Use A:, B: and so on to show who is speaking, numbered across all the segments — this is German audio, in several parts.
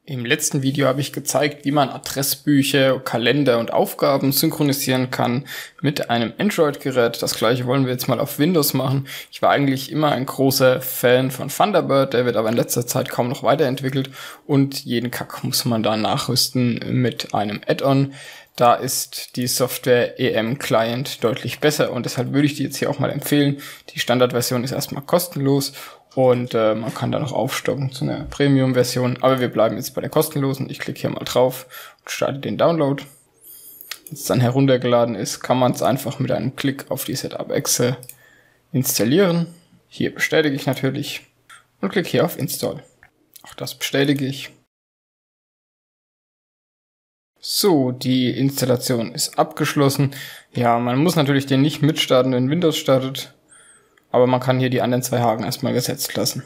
A: Im letzten Video habe ich gezeigt, wie man Adressbücher, Kalender und Aufgaben synchronisieren kann mit einem Android-Gerät. Das gleiche wollen wir jetzt mal auf Windows machen. Ich war eigentlich immer ein großer Fan von Thunderbird, der wird aber in letzter Zeit kaum noch weiterentwickelt und jeden Kack muss man da nachrüsten mit einem Add-on. Da ist die Software EM Client deutlich besser und deshalb würde ich die jetzt hier auch mal empfehlen. Die Standardversion ist erstmal kostenlos. Und man kann da noch aufstocken zu einer Premium-Version. Aber wir bleiben jetzt bei der kostenlosen. Ich klicke hier mal drauf und starte den Download. Wenn es dann heruntergeladen ist, kann man es einfach mit einem Klick auf die Setup-Exe installieren. Hier bestätige ich natürlich und klicke hier auf Install. Auch das bestätige ich. So, die Installation ist abgeschlossen. Ja, man muss natürlich den nicht mitstarten, wenn Windows startet. Aber man kann hier die anderen zwei Haken erstmal gesetzt lassen.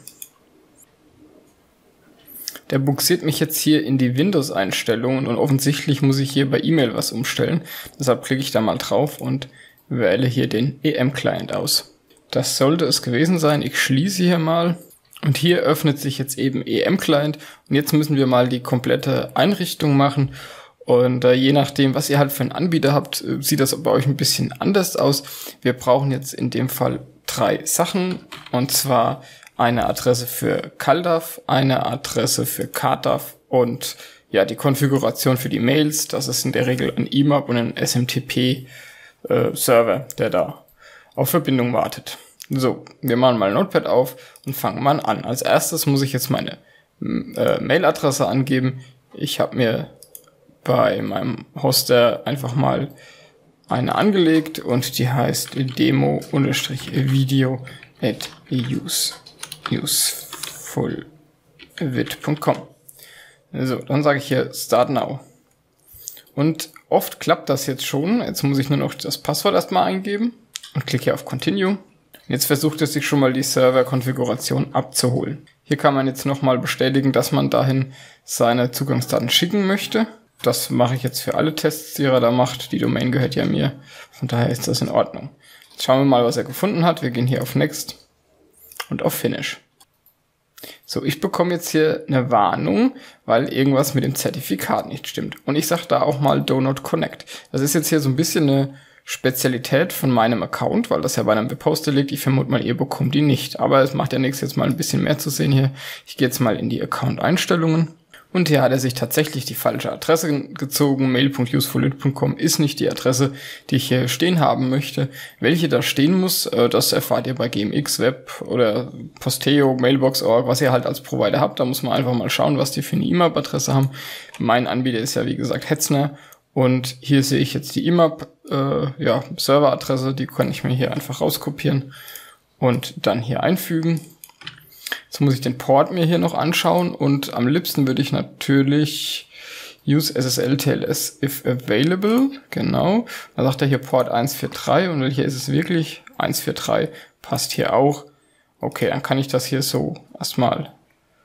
A: Der buxiert mich jetzt hier in die Windows-Einstellungen und offensichtlich muss ich hier bei E-Mail was umstellen. Deshalb klicke ich da mal drauf und wähle hier den EM-Client aus. Das sollte es gewesen sein. Ich schließe hier mal und hier öffnet sich jetzt eben EM-Client und jetzt müssen wir mal die komplette Einrichtung machen. Und je nachdem, was ihr halt für einen Anbieter habt, sieht das bei euch ein bisschen anders aus. Wir brauchen jetzt in dem Fall 3 Sachen, und zwar eine Adresse für CalDAV, eine Adresse für CardDAV und ja, die Konfiguration für die Mails. Das ist in der Regel ein IMAP und ein SMTP-Server, der da auf Verbindung wartet. So, wir machen mal Notepad auf und fangen mal an. Als erstes muss ich jetzt meine Mailadresse angeben. Ich habe mir bei meinem Hoster einfach mal eine angelegt und die heißt demo-video@usefulvid.com. So, dann sage ich hier Start Now. Und oft klappt das jetzt schon. Jetzt muss ich nur noch das Passwort erstmal eingeben und klicke hier auf Continue. Und jetzt versucht es sich schon mal die Serverkonfiguration abzuholen. Hier kann man jetzt nochmal bestätigen, dass man dahin seine Zugangsdaten schicken möchte. Das mache ich jetzt für alle Tests, die er da macht. Die Domain gehört ja mir. Von daher ist das in Ordnung. Jetzt schauen wir mal, was er gefunden hat. Wir gehen hier auf Next und auf Finish. So, ich bekomme jetzt hier eine Warnung, weil irgendwas mit dem Zertifikat nicht stimmt. Und ich sage da auch mal Do Not Connect. Das ist jetzt hier so ein bisschen eine Spezialität von meinem Account, weil das ja bei einem Webhoster liegt. Ich vermute mal, ihr bekommt die nicht. Aber es macht ja nichts, jetzt mal ein bisschen mehr zu sehen hier. Ich gehe jetzt mal in die Account-Einstellungen. Und hier hat er sich tatsächlich die falsche Adresse gezogen. mail.usefulvid.com ist nicht die Adresse, die ich hier stehen haben möchte. Welche da stehen muss, das erfahrt ihr bei GMX Web oder Posteo, Mailbox.org, was ihr halt als Provider habt. Da muss man einfach mal schauen, was die für eine IMAP-Adresse haben. Mein Anbieter ist ja wie gesagt Hetzner. Und hier sehe ich jetzt die IMAP-Serveradresse. Die kann ich mir hier einfach rauskopieren und dann hier einfügen. Jetzt muss ich den Port mir hier noch anschauen und am liebsten würde ich natürlich use SSL TLS if available, genau. Da sagt er hier Port 143 und hier ist es wirklich 143, passt hier auch. Okay, dann kann ich das hier so erstmal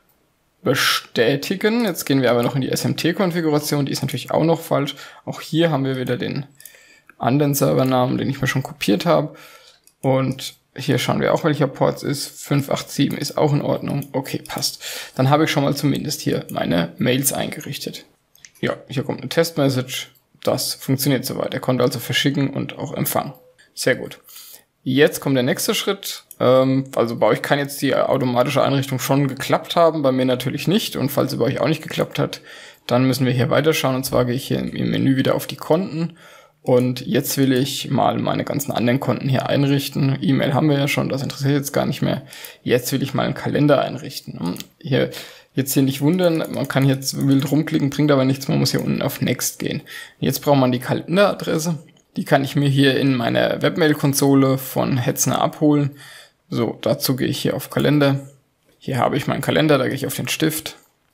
A: bestätigen. Jetzt gehen wir aber noch in die SMT-Konfiguration, die ist natürlich auch noch falsch. Auch hier haben wir wieder den anderen Servernamen, den ich mir schon kopiert habe und hier schauen wir auch, welcher Port es ist. 587 ist auch in Ordnung. Okay, passt. Dann habe ich schon mal zumindest hier meine Mails eingerichtet. Ja, hier kommt eine Testmessage. Das funktioniert soweit. Er konnte also verschicken und auch empfangen. Sehr gut. Jetzt kommt der nächste Schritt. Also bei euch kann jetzt die automatische Einrichtung schon geklappt haben, bei mir natürlich nicht. Und falls es bei euch auch nicht geklappt hat, dann müssen wir hier weiterschauen. Und zwar gehe ich hier im Menü wieder auf die Konten. Und jetzt will ich mal meine ganzen anderen Konten hier einrichten. E-Mail haben wir ja schon, das interessiert jetzt gar nicht mehr. Jetzt will ich mal einen Kalender einrichten. Jetzt hier nicht wundern, man kann jetzt wild rumklicken, bringt aber nichts, man muss hier unten auf Next gehen. Jetzt braucht man die Kalenderadresse. Die kann ich mir hier in meiner Webmail-Konsole von Hetzner abholen. So, dazu gehe ich hier auf Kalender. Hier habe ich meinen Kalender, da gehe ich auf den Stift.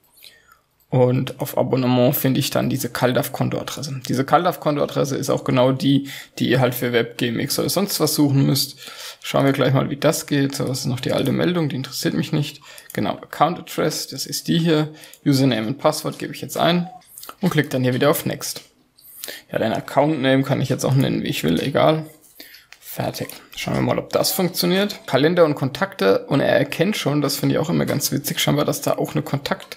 A: Und auf Abonnement finde ich dann diese CalDAV-Kontoadresse. Diese CalDAV-Kontoadresse ist auch genau die ihr halt für Web, GMX oder sonst was suchen müsst. Schauen wir gleich mal, wie das geht. So, das ist noch die alte Meldung, die interessiert mich nicht. Genau, Account Address, das ist die hier. Username und Passwort gebe ich jetzt ein und klicke dann hier wieder auf Next. Ja, dein Account Name kann ich jetzt auch nennen, wie ich will, egal. Fertig. Schauen wir mal, ob das funktioniert. Kalender und Kontakte und er erkennt schon, das finde ich auch immer ganz witzig, scheinbar, dass da auch eine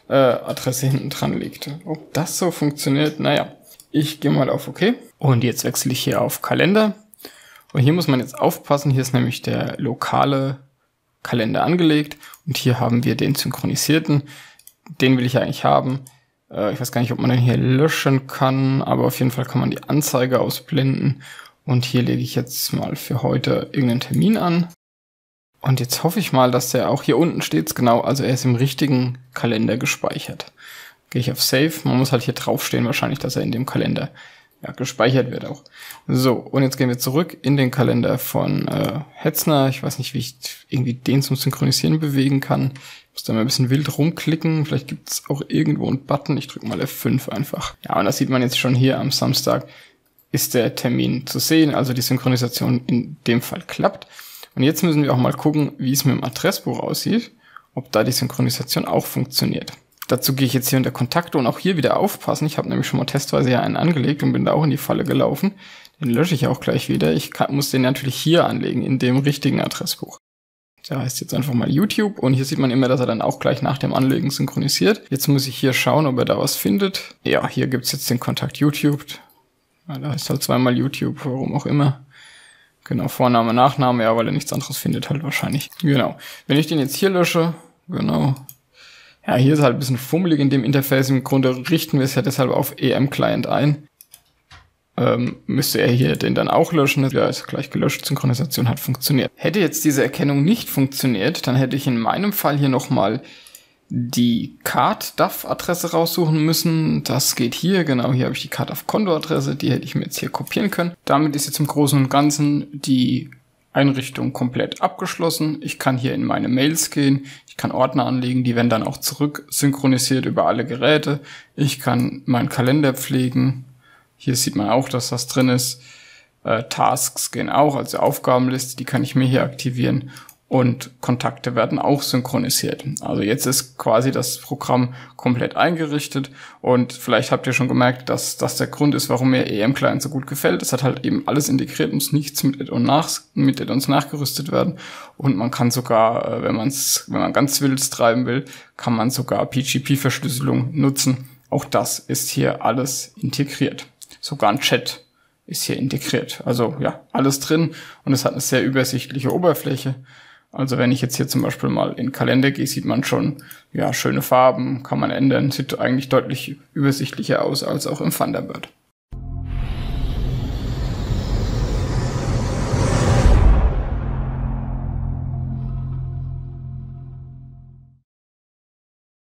A: Adresse hinten dran liegt. Ob das so funktioniert, naja. Ich gehe mal auf OK. Und jetzt wechsle ich hier auf Kalender. Und hier muss man jetzt aufpassen. Hier ist nämlich der lokale Kalender angelegt. Und hier haben wir den synchronisierten. Den will ich ja eigentlich haben. Ich weiß gar nicht, ob man den hier löschen kann. Aber auf jeden Fall kann man die Anzeige ausblenden. Und hier lege ich jetzt mal für heute irgendeinen Termin an. Und jetzt hoffe ich mal, dass der auch hier unten steht. Genau, also er ist im richtigen Kalender gespeichert. Gehe ich auf Save. Man muss halt hier draufstehen wahrscheinlich, dass er in dem Kalender gespeichert wird auch. So, und jetzt gehen wir zurück in den Kalender von Hetzner. Ich weiß nicht, wie ich irgendwie den zum Synchronisieren bewegen kann. Ich muss da mal ein bisschen wild rumklicken. Vielleicht gibt es auch irgendwo einen Button. Ich drücke mal F5 einfach. Ja, und das sieht man jetzt schon hier am Samstag. Ist der Termin zu sehen, also die Synchronisation in dem Fall klappt. Und jetzt müssen wir auch mal gucken, wie es mit dem Adressbuch aussieht, ob da die Synchronisation auch funktioniert. Dazu gehe ich jetzt hier unter Kontakte und auch hier wieder aufpassen. Ich habe nämlich schon mal testweise ja einen angelegt und bin da auch in die Falle gelaufen. Den lösche ich auch gleich wieder. Muss den natürlich hier anlegen, in dem richtigen Adressbuch. Der heißt jetzt einfach mal YouTube und hier sieht man immer, dass er dann auch gleich nach dem Anlegen synchronisiert. Jetzt muss ich hier schauen, ob er da was findet. Ja, hier gibt's jetzt den Kontakt YouTube. Ja, da ist halt zweimal YouTube, warum auch immer. Genau, Vorname, Nachname, ja, weil er nichts anderes findet halt wahrscheinlich. Genau. Wenn ich den jetzt hier lösche, genau. Ja, hier ist halt ein bisschen fummelig in dem Interface. Im Grunde richten wir es ja deshalb auf EM-Client ein. Müsste er hier den dann auch löschen. Ja, ist gleich gelöscht. Synchronisation hat funktioniert. Hätte jetzt diese Erkennung nicht funktioniert, dann hätte ich in meinem Fall hier nochmal die Card-DAF-Adresse raussuchen müssen. Das geht hier, genau, hier habe ich die Card-DAF-Konto-Adresse, die hätte ich mir jetzt hier kopieren können. Damit ist jetzt im Großen und Ganzen die Einrichtung komplett abgeschlossen. Ich kann hier in meine Mails gehen, ich kann Ordner anlegen, die werden dann auch zurück synchronisiert über alle Geräte. Ich kann meinen Kalender pflegen. Hier sieht man auch, dass das drin ist. Tasks gehen auch, also Aufgabenliste, die kann ich mir hier aktivieren. Und Kontakte werden auch synchronisiert. Also jetzt ist quasi das Programm komplett eingerichtet und vielleicht habt ihr schon gemerkt, dass das der Grund ist, warum mir EM-Client so gut gefällt. Es hat halt eben alles integriert, muss nichts mit Add-ons nachgerüstet werden und man kann sogar, wenn man ganz wild treiben will, kann man sogar PGP-Verschlüsselung nutzen. Auch das ist hier alles integriert. Sogar ein Chat ist hier integriert. Also ja, alles drin und es hat eine sehr übersichtliche Oberfläche. Also wenn ich jetzt hier zum Beispiel mal in den Kalender gehe, sieht man schon, ja, schöne Farben, kann man ändern, sieht eigentlich deutlich übersichtlicher aus als auch im Thunderbird.